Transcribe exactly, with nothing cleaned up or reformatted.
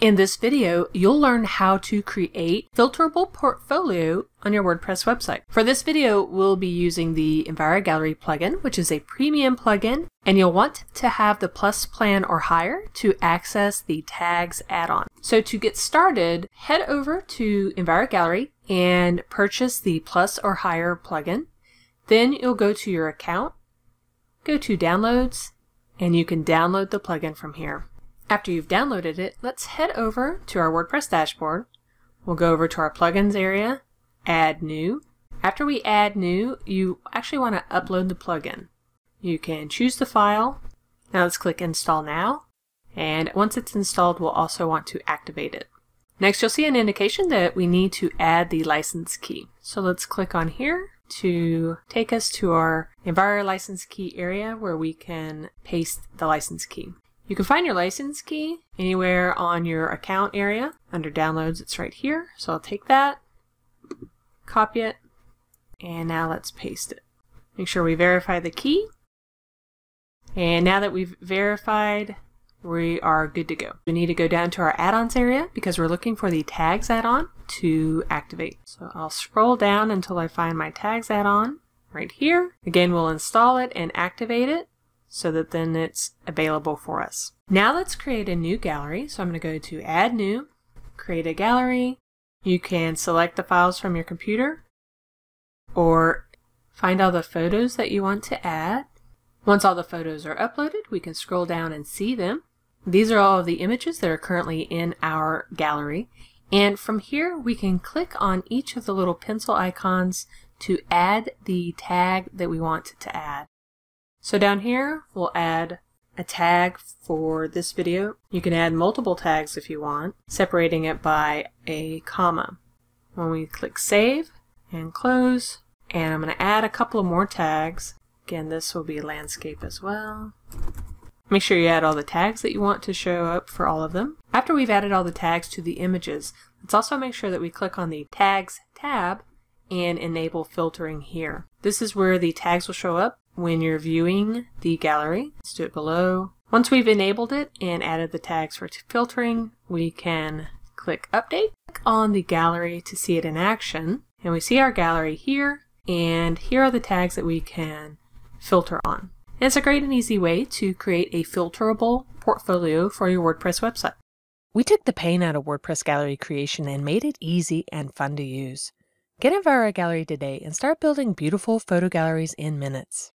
In this video, you'll learn how to create filterable portfolio on your WordPress website. For this video, we'll be using the Envira Gallery plugin, which is a premium plugin, and you'll want to have the Plus plan or higher to access the Tags add-on. So to get started, head over to Envira Gallery and purchase the Plus or higher plugin. Then you'll go to your account, go to Downloads, and you can download the plugin from here. After you've downloaded it, let's head over to our WordPress dashboard. We'll go over to our plugins area, add new. After we add new, you actually want to upload the plugin. You can choose the file. Now let's click install now. And once it's installed, we'll also want to activate it. Next, you'll see an indication that we need to add the license key. So let's click on here to take us to our Envira license key area where we can paste the license key. You can find your license key anywhere on your account area. Under downloads, it's right here. So I'll take that, copy it, and now let's paste it. Make sure we verify the key. And now that we've verified, we are good to go. We need to go down to our add-ons area because we're looking for the Tags add-on to activate. So I'll scroll down until I find my Tags add-on right here. Again, we'll install it and activate it, so that then it's available for us. Now let's create a new gallery. So I'm going to go to Add New, create a gallery. You can select the files from your computer or find all the photos that you want to add. Once all the photos are uploaded, we can scroll down and see them. These are all of the images that are currently in our gallery. And from here, we can click on each of the little pencil icons to add the tag that we want to add. So down here, we'll add a tag for this video. You can add multiple tags if you want, separating it by a comma. When we click Save and Close, and I'm going to add a couple of more tags. Again, this will be landscape as well. Make sure you add all the tags that you want to show up for all of them. After we've added all the tags to the images, let's also make sure that we click on the Tags tab and enable filtering here. This is where the tags will show up when you're viewing the gallery. Let's do it below. Once we've enabled it and added the tags for filtering, we can click Update. Click on the gallery to see it in action. And we see our gallery here, and here are the tags that we can filter on. And it's a great and easy way to create a filterable portfolio for your WordPress website. We took the pain out of WordPress gallery creation and made it easy and fun to use. Get Envira Gallery today and start building beautiful photo galleries in minutes.